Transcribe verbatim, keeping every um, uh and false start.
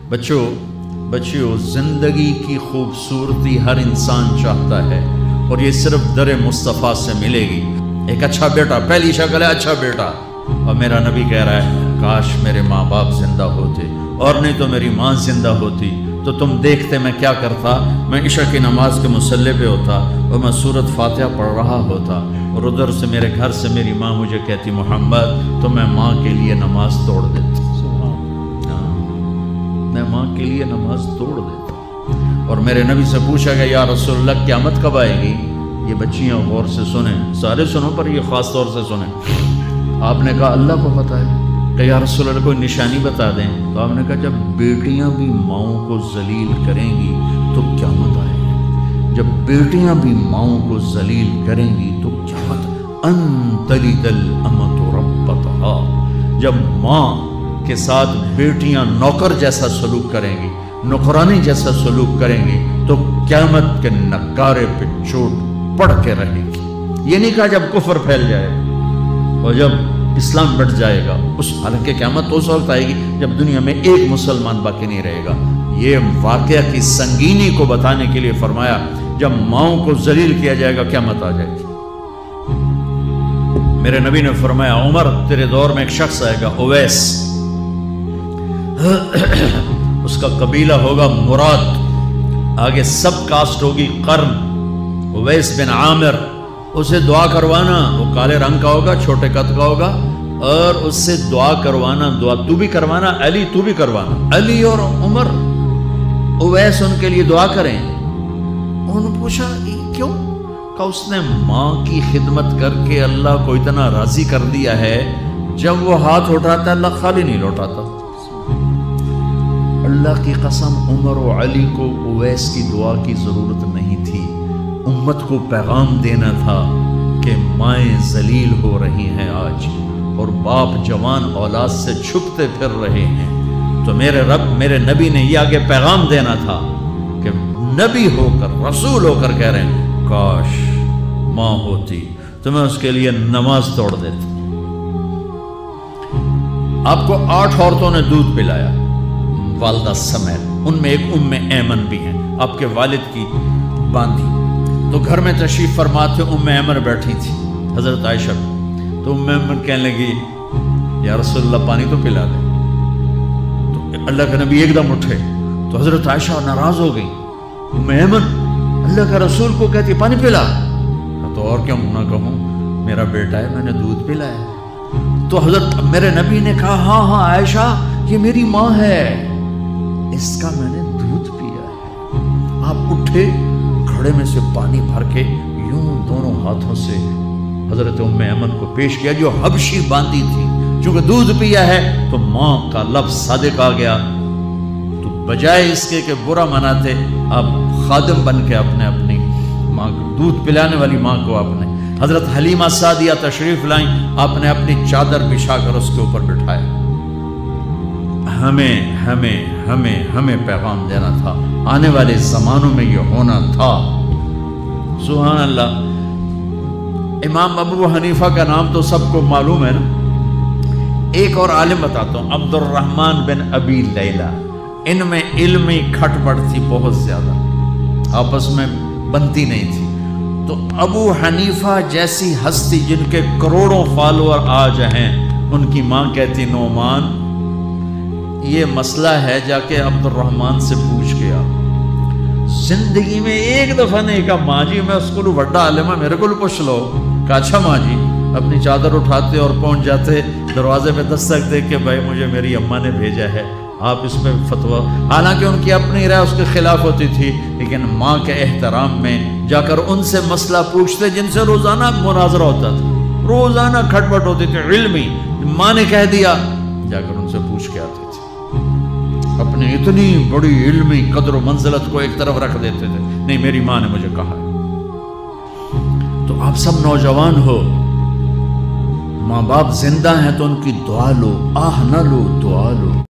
بچوں بچیوں زندگی کی خوبصورتی ہر انسان چاہتا ہے، اور یہ صرف در مصطفیٰ سے ملے گی۔ ایک اچھا بیٹا، پہلی شکل ہے اچھا بیٹا، اور میرا نبی کہہ رہا ہے کاش میرے ماں باپ زندہ ہوتے، اور نہیں تو میری ماں زندہ ہوتی تو تم دیکھتے میں کیا کرتا۔ میں عشاء کی نماز کے مصلی پہ ہوتا اور میں سورۃ فاتحہ پڑھ رہا ہوتا، اور ادھر سے میرے گھر سے میری ماں مجھے کہتی محمد، تو میں ماں کے لیے نماز توڑ دیتا، میں ماں کے لیے نماز توڑ دیتا۔ اور میرے نبی سے پوچھا گیا یا رسول اللہ قیامت کب آئے گی؟ یہ بچیاں غور سے سنیں، سارے سنو پر یہ خاص طور سے سنیں۔ آپ نے کہا اللہ کو پتہ ہے، کہ یا رسول اللہ کوئی نشانی بتا دیں۔ تو آپ نے کہا جب بیٹیاں بھی ماؤں کو ذلیل کریں گی تو قیامت آئے گی، جب بیٹیاں بھی ماؤں کو ذلیل کریں گی تو قیامت۔ ان تلد الامۃ ربتہا، جب ماں کے ساتھ بیٹیاں نوکر جیسا سلوک کریں گی، نوکرانی جیسا سلوک کریں گی تو قیامت کے نکارے پہ چوٹ پڑ کے رہے گی۔ یہ نہیں کہا جب کفر پھیل جائے اور جب اسلام بڑھ جائے گا، اس حالانکہ قیامت تو اس وقت آئے گی جب دنیا میں ایک مسلمان باقی نہیں رہے گا۔ یہ واقعہ کی سنگینی کو بتانے کے لیے فرمایا جب ماؤں کو ذلیل کیا جائے گا قیامت آ جائے گی۔ میرے نبی نے فرمایا عمر تیرے دور میں ایک شخص آئے گا اویس، اس کا قبیلہ ہوگا مراد، آگے سب کاسٹ ہوگی قرن، اویس بن عامر، اسے دعا کروانا، وہ کالے رنگ کا ہوگا، چھوٹے قد کا ہوگا، اور اس سے دعا کروانا، دعا تو بھی کروانا، علی تو بھی کروانا، علی اور عمر اویس ان کے لیے دعا کریں۔ انہوں نے پوچھا کیوں؟ کہ اس نے ماں کی خدمت کر کے اللہ کو اتنا راضی کر دیا ہے، جب وہ ہاتھ اٹھاتا اللہ خالی نہیں لوٹاتا۔ اللہ کی قسم عمر و علی کو اویس کی دعا کی ضرورت نہیں تھی، امت کو پیغام دینا تھا کہ مائیں ذلیل ہو رہی ہیں آج، اور باپ جوان اولاد سے چھپتے پھر رہے ہیں، تو میرے رب میرے نبی نے یہ آگے پیغام دینا تھا کہ نبی ہو کر رسول ہو کر کہہ رہے ہیں کاش ماں ہوتی تو میں اس کے لیے نماز توڑ دیتا۔ آپ کو آٹھ عورتوں نے دودھ پلایا والدہ سمیت، ان میں ایک ام ایمن بھی ہیں، آپ کے والد کی باندھی، تو گھر میں تشریف فرما تھے، ام ایمن بیٹھی تھی حضرت عائشہ، تو ام ایمن کہنے لگی یا رسول اللہ پانی تو پلا دے، تو اللہ کے نبی ایک دم اٹھے، تو حضرت عائشہ ناراض ہو گئی، ام ایمن اللہ کا رسول کو کہتی پانی پلا، تو اور کیا نہ کہوں میرا بیٹا ہے میں نے دودھ پلایا۔ تو حضرت میرے نبی نے کہا ہاں ہاں عائشہ یہ میری ماں ہے، اس کا میں نے دودھ پیا ہے۔ آپ اٹھے، گھڑے میں سے پانی بھر کے یوں دونوں ہاتھوں سے حضرت ام ایمن کو پیش کیا جو حبشی باندھی تھی، چونکہ دودھ پیا ہے تو ماں کا لفظ صادق آ گیا، تو بجائے اس کے کہ برا مناتے آپ خادم بن کے اپنے اپنی ماں کو دودھ پلانے والی ماں کو آپ نے، حضرت حلیمہ سعدیہ تشریف لائیں، آپ نے اپنی چادر بچھا کر اس کے اوپر بٹھایا۔ ہمیں ہمیں ہمیں ہمیں پیغام دینا تھا، آنے والے زمانوں میں یہ ہونا تھا۔ سبحان اللہ۔ امام ابو حنیفہ کا نام تو سب کو معلوم ہے نا، ایک اور عالم بتاتا ہوں، عبد الرحمن بن ابی لیلہ، ان میں علمی کھٹ پٹ تھی بہت زیادہ، آپس میں بنتی نہیں تھی، تو ابو حنیفہ جیسی ہستی جن کے کروڑوں فالوور آج ہیں، ان کی ماں کہتی نعمان یہ مسئلہ ہے جا کے عبد الرحمن سے پوچھ گیا، زندگی میں ایک دفعہ نہیں کہا ماں جی میں اس کو بڑا عالم ہے میرے کو پوچھ لو، کہا اچھا ماں جی، اپنی چادر اٹھاتے اور پہنچ جاتے، دروازے پہ دستک دے کہ بھائی مجھے میری اماں نے بھیجا ہے آپ اس میں فتویٰ، حالانکہ ان کی اپنی رائے اس کے خلاف ہوتی تھی، لیکن ماں کے احترام میں جا کر ان سے مسئلہ پوچھتے جن سے روزانہ مناظرہ ہوتا تھا، روزانہ کھٹ پٹ ہوتی تھی علمی، ماں نے کہہ دیا جا کر ان سے پوچھ کے آتی تھی، اپنی اتنی بڑی علمی قدر و منزلت کو ایک طرف رکھ دیتے تھے، نہیں میری ماں نے مجھے کہا ہے۔ تو آپ سب نوجوان ہو، ماں باپ زندہ ہیں تو ان کی دعا لو، آہ نہ لو دعا لو۔